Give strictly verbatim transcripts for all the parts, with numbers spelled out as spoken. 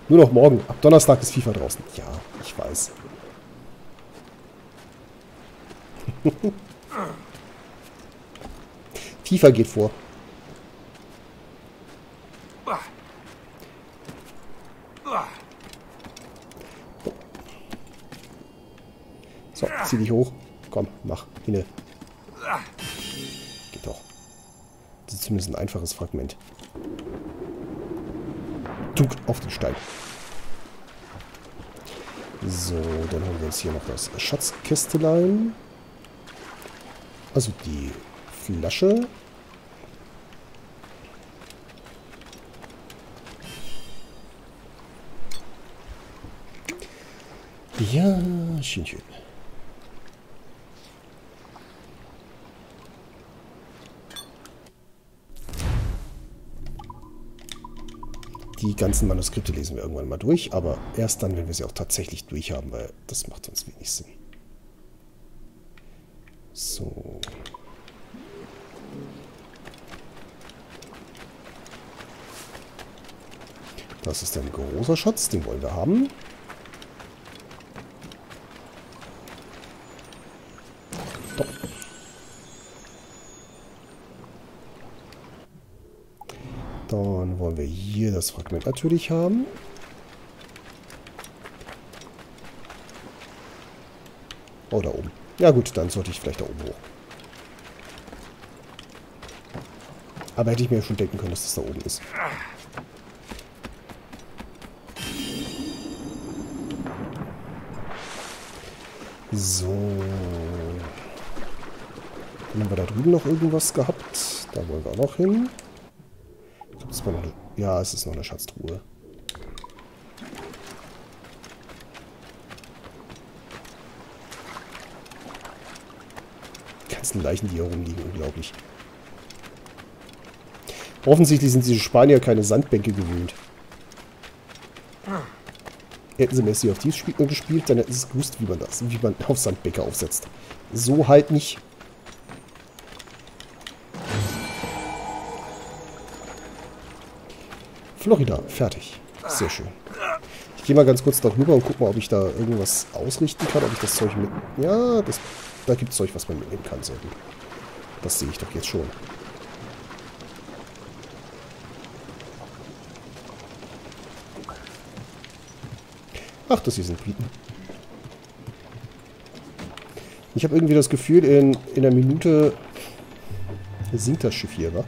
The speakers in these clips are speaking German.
Nur noch morgen. Ab Donnerstag ist FIFA draußen. Ja, ich weiß. FIFA geht vor. So, zieh dich hoch. Komm, mach. Hinne. Geht doch. Das ist zumindest ein einfaches Fragment. Tunk auf den Stein. So, dann haben wir jetzt hier noch das Schatzkästelein. Also die Flasche. Ja, schön, schön. Die ganzen Manuskripte lesen wir irgendwann mal durch, aber erst dann, wenn wir sie auch tatsächlich durch haben, weil das macht sonst wenig Sinn. So. Das ist ein großer Schatz, den wollen wir haben. Doch. Dann wollen wir hier das Fragment natürlich haben. Oh, da oben. Ja gut, dann sollte ich vielleicht da oben hoch. Aber hätte ich mir schon denken können, dass das da oben ist. So. Dann haben wir da drüben noch irgendwas gehabt. Da wollen wir auch noch hin. Das war noch eine, ja, es ist noch eine Schatztruhe. Die ganzen Leichen, die hier rumliegen, unglaublich. Offensichtlich sind diese Spanier keine Sandbänke gewöhnt. Hätten sie Messi auf dies Spiel gespielt, dann hätten sie es gewusst, wie man das, wie man auf Sandbänke aufsetzt. So halt nicht. Florida, fertig. Sehr schön. Ich gehe mal ganz kurz darüber und gucke mal, ob ich da irgendwas ausrichten kann, ob ich das Zeug mit... Ja, das, da gibt es Zeug, was man mitnehmen kann. Sehr gut. Das sehe ich doch jetzt schon. Ach, das hier sind Briten. Ich habe irgendwie das Gefühl, in, in einer Minute sinkt das Schiff hier, wa?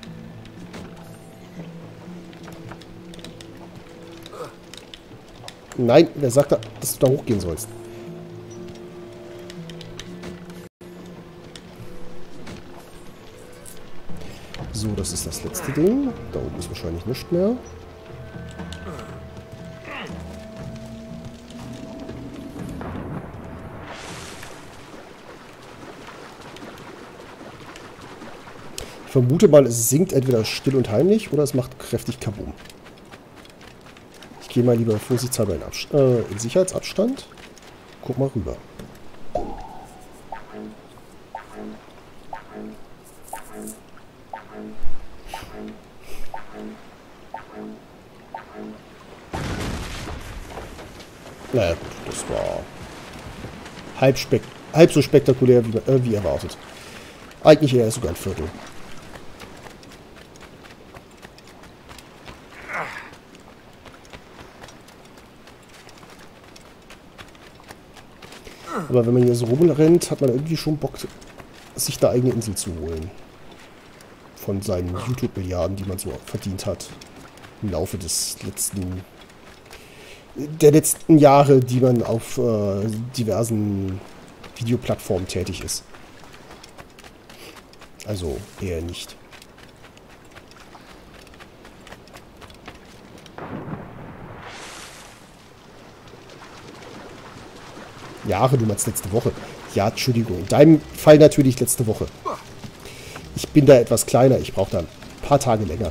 Nein, wer sagt da, dass du da hochgehen sollst? So, das ist das letzte Ding. Da oben ist wahrscheinlich nichts mehr. Ich vermute mal, es sinkt entweder still und heimlich oder es macht kräftig Kabum. Ich gehe mal lieber vorsichtshalber in, Abst äh, in Sicherheitsabstand. Guck mal rüber. Naja gut, das war halb, spek halb so spektakulär wie, äh, wie erwartet. Eigentlich eher sogar ein Viertel. Aber wenn man hier so rumrennt, hat man irgendwie schon Bock, sich eine eigene Insel zu holen. Von seinen YouTube-Milliarden, die man so verdient hat. Im Laufe des letzten... der letzten Jahre, die man auf äh, diversen Videoplattformen tätig ist. Also eher nicht. Jahre, du meinst letzte Woche. Ja, Entschuldigung. In deinem Fall natürlich letzte Woche. Ich bin da etwas kleiner. Ich brauche da ein paar Tage länger.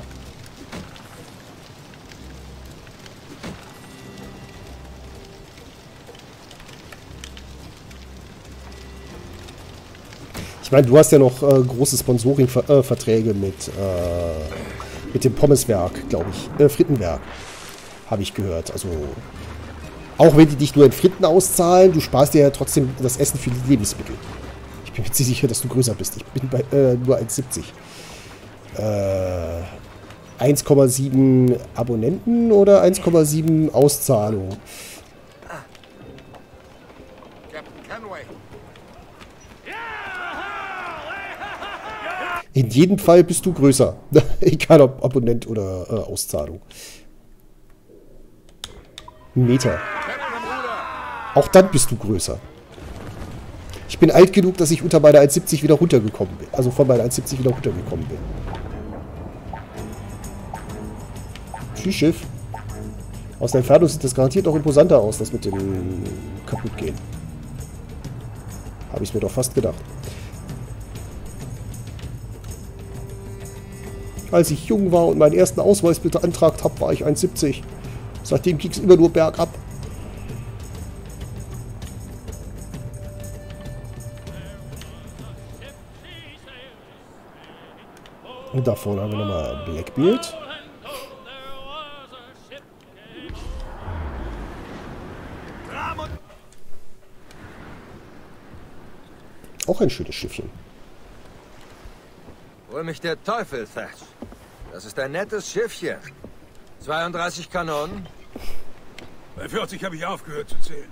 Ich meine, du hast ja noch äh, große Sponsoring-Verträge mit, äh, mit dem Pommeswerk, glaube ich. Äh, Frittenwerk Habe ich gehört. Also, auch wenn die dich nur in Fritten auszahlen, du sparst dir ja trotzdem das Essen für die Lebensmittel. Ich bin mir ziemlich sicher, dass du größer bist. Ich bin bei äh, nur eins siebzig. Äh, eins Komma sieben Abonnenten oder eins Komma sieben Auszahlung? In jedem Fall bist du größer. Egal ob Abonnent oder äh, Auszahlung. Ein Meter. Auch dann bist du größer. Ich bin alt genug, dass ich unter meiner eins siebzig wieder runtergekommen bin. Also von meiner eins siebzig wieder runtergekommen bin. Tschüss, Schiff. Aus der Entfernung sieht das garantiert auch imposanter aus, das mit dem Kaputtgehen. Habe ich mir doch fast gedacht. Als ich jung war und meinen ersten Ausweis beantragt habe, war ich eins siebzig. Seitdem ging es immer nur bergab. Und da vorne haben wir nochmal Blackbeard. Auch ein schönes Schiffchen. Hol mich der Teufel, Thatch. Das ist ein nettes Schiffchen. zweiunddreißig Kanonen. Bei vierzig habe ich aufgehört zu zählen.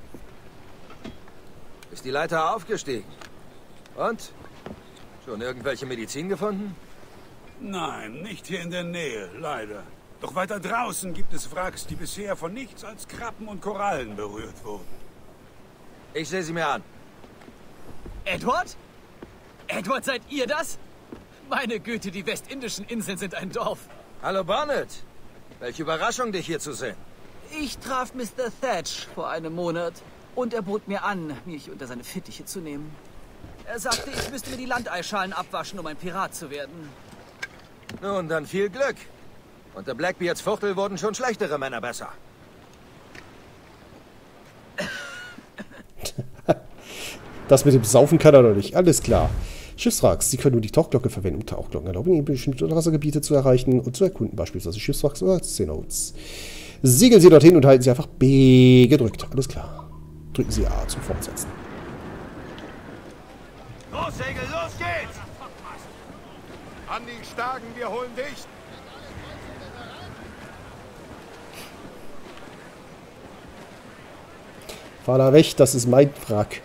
Ist die Leiter aufgestiegen? Und? Schon irgendwelche Medizin gefunden? Nein, nicht hier in der Nähe, leider. Doch weiter draußen gibt es Wracks, die bisher von nichts als Krabben und Korallen berührt wurden. Ich sehe sie mir an. Edward? Edward, seid ihr das? Meine Güte, die westindischen Inseln sind ein Dorf. Hallo Bonnet. Welche Überraschung, dich hier zu sehen. Ich traf Mister Thatch vor einem Monat und er bot mir an, mich unter seine Fittiche zu nehmen. Er sagte, ich müsste mir die Landeischalen abwaschen, um ein Pirat zu werden. Nun, dann viel Glück. Unter Blackbeards Fuchtel wurden schon schlechtere Männer besser. Das mit dem Saufen kann er doch nicht. Alles klar. Schiffswracks. Sie können nur die Tauchglocke verwenden, um Tauchglocken erlauben, in bestimmte Unterwassergebiete zu erreichen und zu erkunden, beispielsweise Schiffswracks oder Cenotes. Segeln Sie dorthin und halten Sie einfach B gedrückt. Alles klar. Drücken Sie A zum Fortsetzen. Los, Segel, los geht's! An die Stagen, wir holen dicht! Fahr da weg, das ist mein Wrack.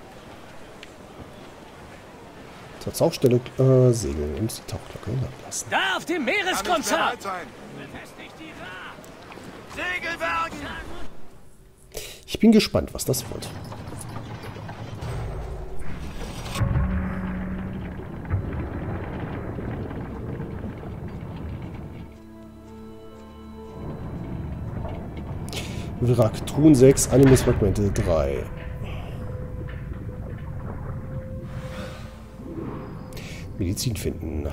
Zur Tauchstelle äh, segeln und die Tauchglocke lassen. Da auf dem Kann ich Meereskonzert! bereit sein? Segelwerken! Ich bin gespannt, was das wird. Wrack, Truhen sechs, Animus-Fragmente drei. Medizin finden.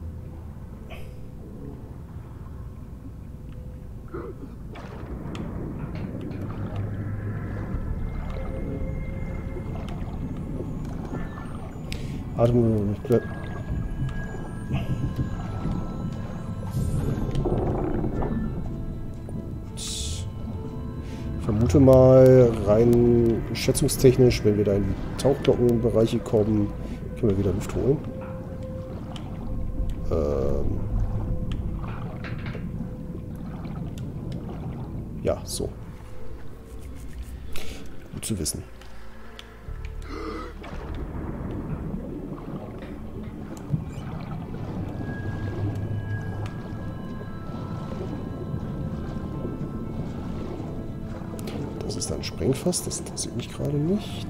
Atem. Ich vermute mal, rein schätzungstechnisch, wenn wir da in die Tauchglockenbereiche kommen, können wir wieder Luft holen. Ähm ja, so. Gut zu wissen. Das ist ein Sprengfass, das interessiert mich gerade nicht.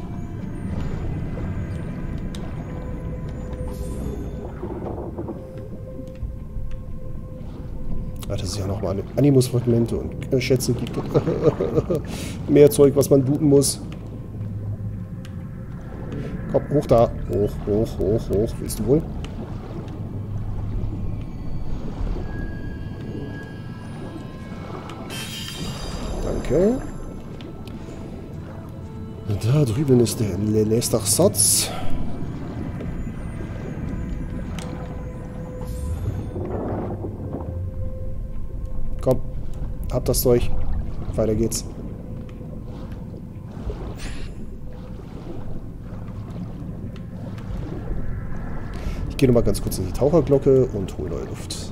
Ah, das ist ja nochmal eine Animus-Fragmente und äh, Schätze gibt. Mehr Zeug, was man looten muss. Komm, hoch da. Hoch, hoch, hoch, hoch. Willst du wohl? Danke. Da drüben ist der letzte Satz. Komm. Hab das Zeug. Weiter geht's. Ich gehe nochmal ganz kurz in die Taucherglocke und hole neue Luft.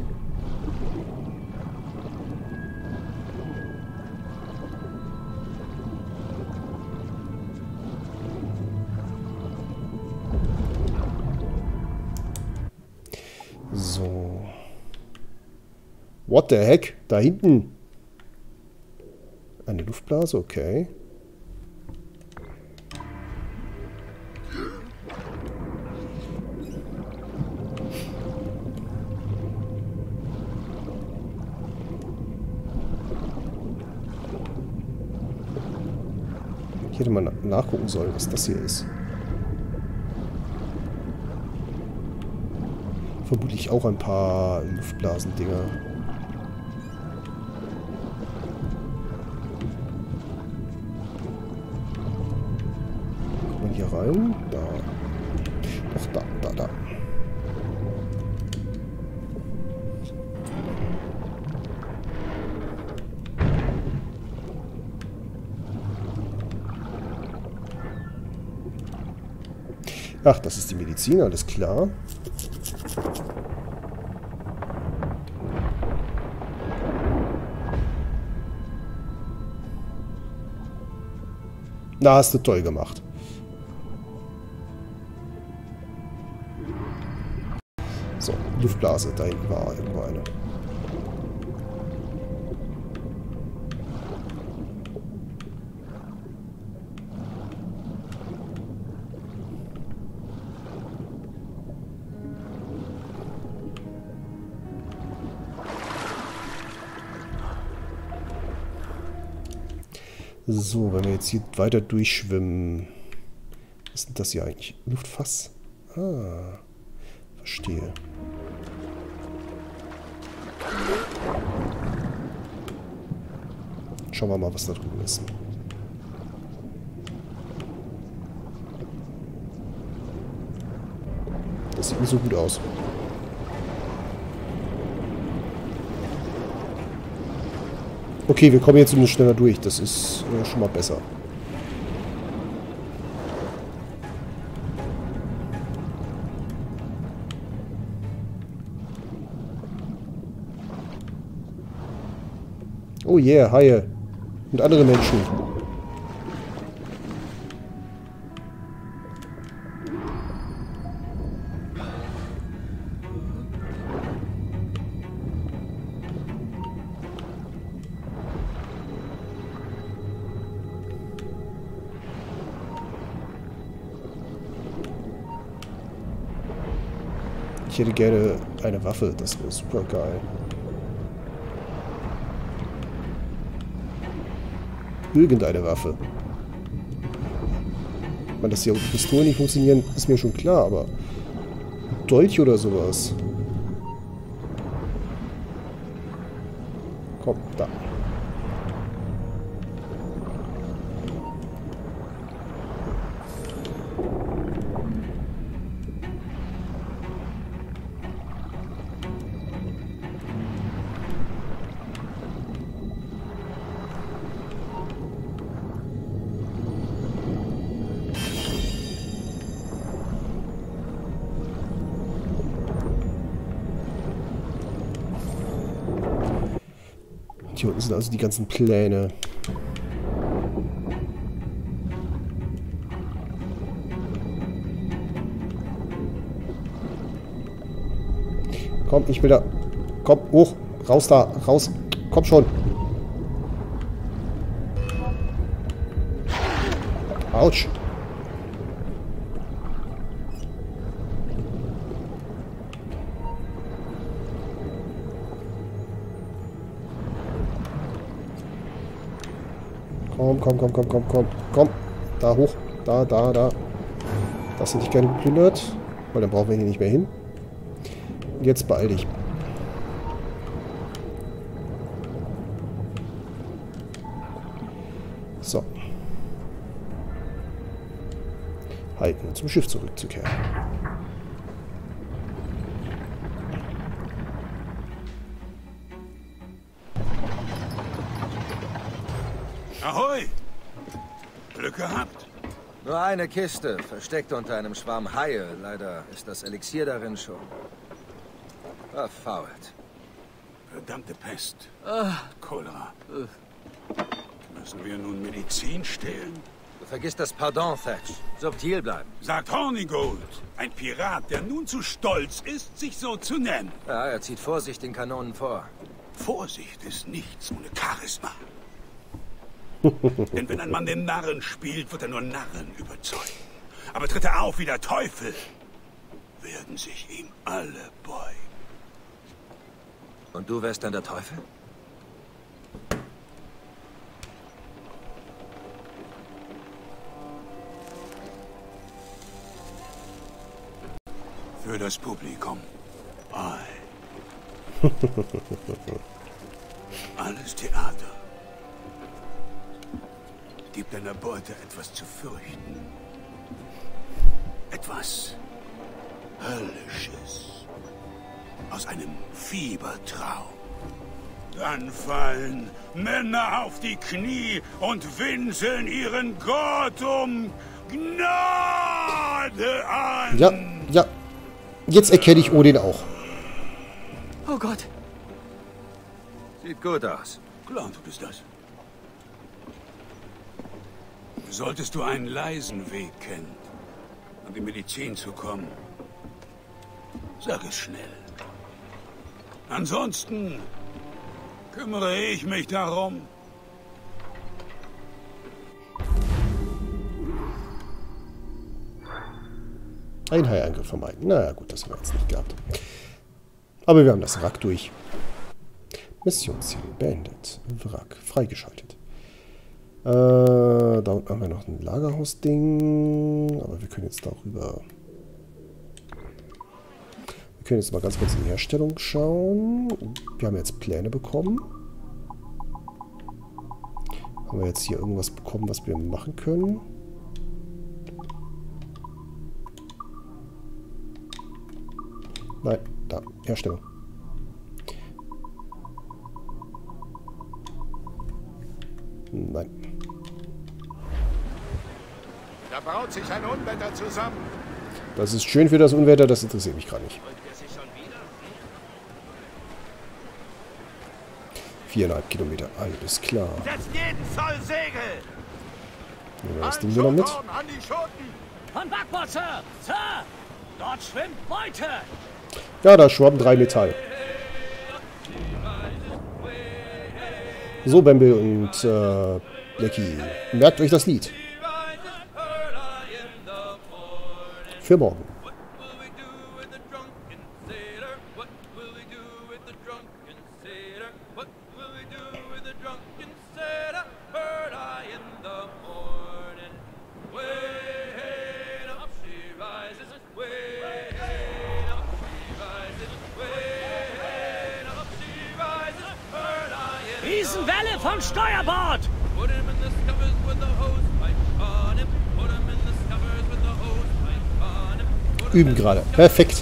So. What the heck? Da hinten. Eine Luftblase, okay. Ich hätte mal nachgucken sollen, was das hier ist. Vermutlich auch ein paar Luftblasendinger. Kommt man hier rein? Da. Ach, da, da, da. Ach, das ist die Medizin, alles klar. Na, hast du toll gemacht. So, Luftblase, da hinten war irgendwo eine. So, wenn wir jetzt hier weiter durchschwimmen. Was ist denn das hier eigentlich? Luftfass? Ah, verstehe. Schauen wir mal, was da drüben ist. Das sieht nicht so gut aus. Okay, wir kommen jetzt ein bisschen schneller durch. Das ist äh, schon mal besser. Oh yeah, Haie. Und andere Menschen. Ich hätte gerne eine Waffe, das wäre super geil. Irgendeine Waffe. Ich meine, dass hier Pistolen nicht funktionieren, ist mir schon klar, aber ein Dolch oder sowas. Komm, da. Hier unten sind also die ganzen Pläne. Komm, ich will da. Komm, hoch. Raus da. Raus. Komm schon. Autsch. Komm, komm, komm, komm, komm, komm, komm. Da hoch. Da, da, da. Das hätte ich gerne geplündert. Weil dann brauchen wir hier nicht mehr hin. Und jetzt beeil dich. So. Halten, um zum Schiff zurückzukehren. Ahoi! Glück gehabt. Nur eine Kiste, versteckt unter einem Schwarm Haie. Leider ist das Elixier darin schon verfault. Verdammte Pest. Ah, Cholera. Müssen wir nun Medizin stehlen? Du vergisst das Pardon, Thatch. Subtil bleiben. Sagt Hornigold, ein Pirat, der nun zu stolz ist, sich so zu nennen. Ja, er zieht Vorsicht den Kanonen vor. Vorsicht ist nichts ohne Charisma. Denn wenn ein Mann den Narren spielt, wird er nur Narren überzeugen. Aber tritt er auf wie der Teufel, werden sich ihm alle beugen. Und du wärst dann der Teufel? Für das Publikum. Ei. Alles Theater. Gib deiner Beute etwas zu fürchten. Etwas Höllisches. Aus einem Fiebertraum. Dann fallen Männer auf die Knie und winseln ihren Gott um Gnade an. Ja, ja. Jetzt erkenne ich Odin auch. oh Gott. Sieht gut aus. Klar tut es das. Solltest du einen leisen Weg kennen, an die Medizin zu kommen, sag es schnell. Ansonsten kümmere ich mich darum. Ein Haiangriff vermeiden. Naja, gut, das haben wir jetzt nicht gehabt. Aber wir haben das Wrack durch. Missionsziel beendet. Wrack freigeschaltet. Äh, da unten haben wir noch ein Lagerhausding. Aber wir können jetzt darüber... Wir können jetzt mal ganz kurz in die Herstellung schauen. Wir haben jetzt Pläne bekommen. Haben wir jetzt hier irgendwas bekommen, was wir machen können? Nein, da, Herstellung. Nein. Da braut sich ein Unwetter zusammen. Das ist schön für das Unwetter, das interessiert mich gerade nicht. Viereinhalb Kilometer, alles klar. Setzt jeden Zoll Segel! Nehmen wir das Ding wieder mit. An die Schoten! Von Backbord, Sir! Sir! Dort schwimmt Beute! Ja, da schwappen drei Metall. So, Bamble und äh, Lecky, merkt euch das Lied. Für morgen. Riesenwelle vom Steuerbord! Üben gerade. Perfekt.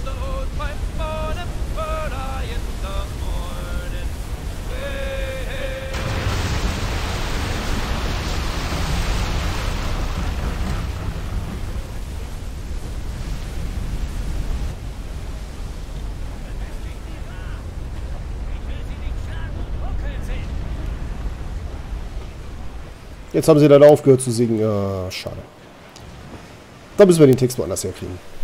Jetzt haben sie leider aufgehört zu singen. Ah, schade. Da müssen wir den Text woanders herkriegen.